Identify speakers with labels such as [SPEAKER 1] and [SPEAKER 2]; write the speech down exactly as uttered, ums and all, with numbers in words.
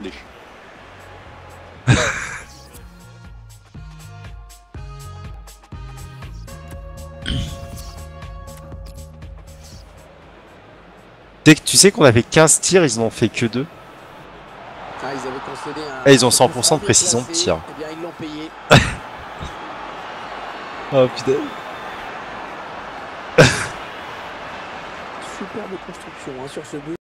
[SPEAKER 1] Dès que tu sais qu'on avait quinze tirs, ils n'en ont fait que deux.
[SPEAKER 2] Ah, ils avaient concédé un...
[SPEAKER 1] Et ils ont cent pour cent de précision de tir.
[SPEAKER 2] Eh bien, ils l'ont payé.
[SPEAKER 1] Oh putain.
[SPEAKER 2] Superbe construction hein, sur ce but.